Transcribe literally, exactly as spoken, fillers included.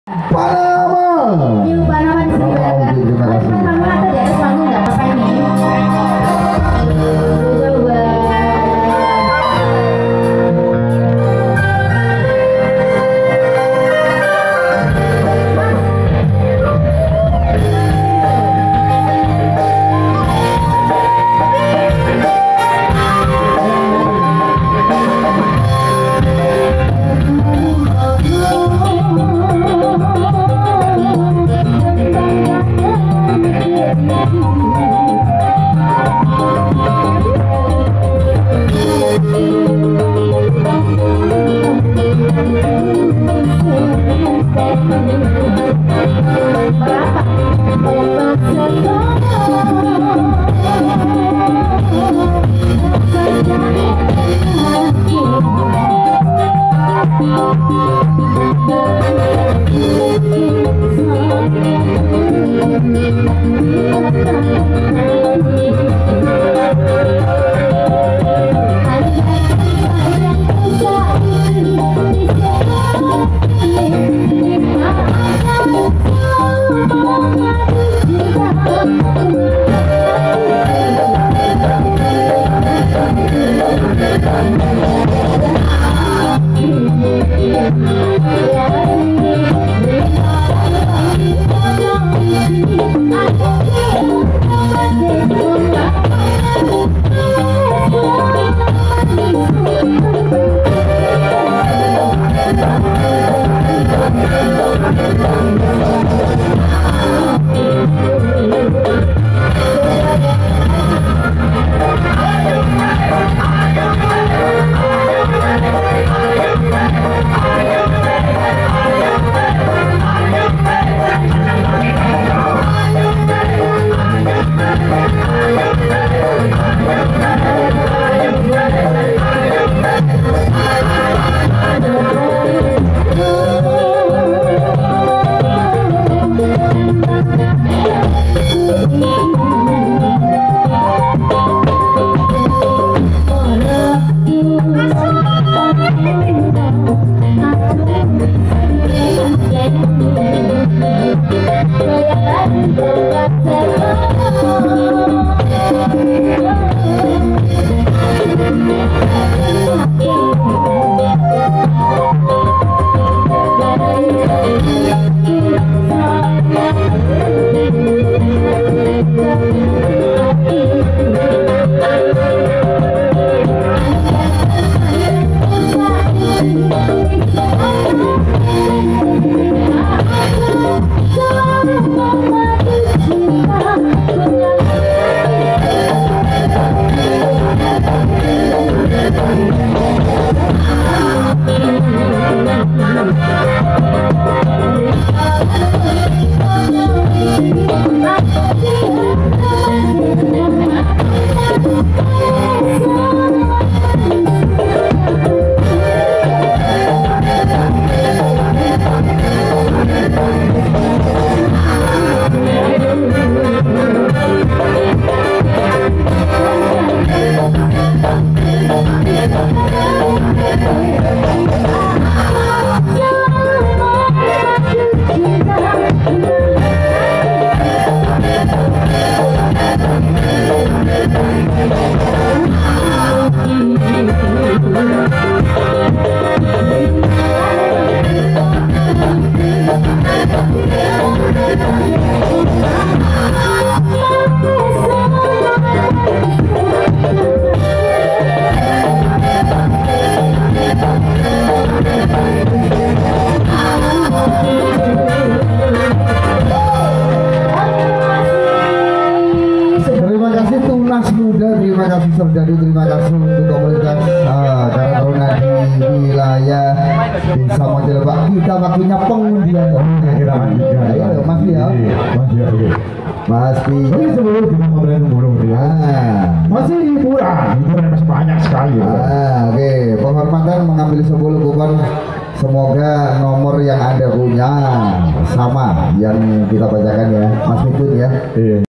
Panama. New Panama di sini berada. Terima kasih. Kamu ada di atas panggung nggak apa-apa ini. Coba. Terima kasih Serdadu, terima kasih untuk komunitas uh, Karang Taruna di wilayah Desa Majalebak. Kita waktunya pengundian. Ayo Mas ya. Mas Pi. Ini sebelum kita mulai burung masih hiburan, hiburan masih banyak sekali. Ah, oke, okay. Penghormatan mengambil sepuluh kupon. Semoga nomor yang Anda punya sama yang kita bacakan ya, Mas Midun ya. Iya.